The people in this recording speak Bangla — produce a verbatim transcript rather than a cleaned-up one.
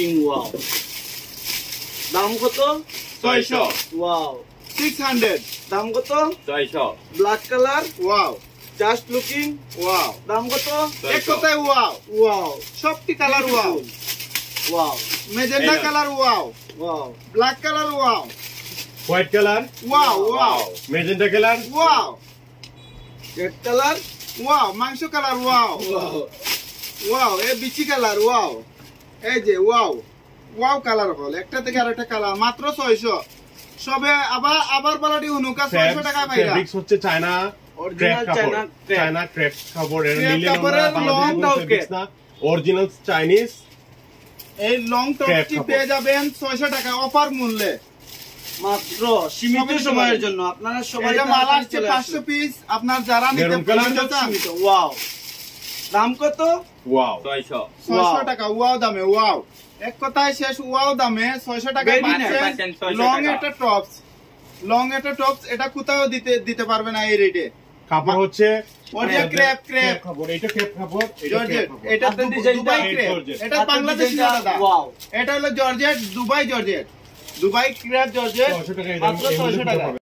লুকিং ওয়াও দাম কত ছয়শো ওয়াও সিক্স হান্ড্রেড দাম কত ছয়শো black colour wow just looking wow দাম কত এক কথায় ওয়াও ওয়াও সবটি colour wow wow magenta colour wow wow black colour wow white colour wow wow magenta colour wow red colour wow মাংস কালার ওয়াও ওয়াও ওয়াও এ বিচি কালার ওয়াও এই যে ওয়াও ওয়াও কালার হল একটা থেকে আরেকটা কালার মাত্র ছয়শো সবে আবার আবার বালাটি হুনুকা ছয়শো টাকা পাইরা ফেব্রিক্স হচ্ছে China original China China crepe কাপড় এর ক্রেপ নিলে কাপড়ের long ফেব্রিক্স না অরিজিনাল চাইনিজ এই লং টপটি কাপড়। পেয়ে যাবেন ছয়শো টাকা অফার মূল্যে মাত্র সীমিত সময়ের জন্য আপনারা সবাই এটা মাল আসছে পাঁচশো পিস আপনার যারা নিতে মেরুন কালার চান ওয়াও দাম কত ওয়াও ছয়শো Wow. টাকা ওয়াও দামে ওয়াও এক কথায় শেষ ওয়াও দামে ছয়শো টাকা Very পাচ্ছেন nice. লং একটা টপস লং একটা টপস এটা কোথাও দিতে দিতে পারবে না এই রেটে কাপড় হচ্ছে ওটা ক্রেপ ক্রেপ কাপড় এটা ক্রেপ কাপড় এটা জর্জেট ক্রেপ এটা হাতের ডিজাইনটা দুবাই এই ক্রেপ জর্জেট। এটা হাতের বাংলাদেশি ডিজাইনটা দাদা wow. এটা হলো georgette Dubai georgette Dubai crepe georgette ছয়শো টাকা এই দাম মাত্র ছয়শো টাকা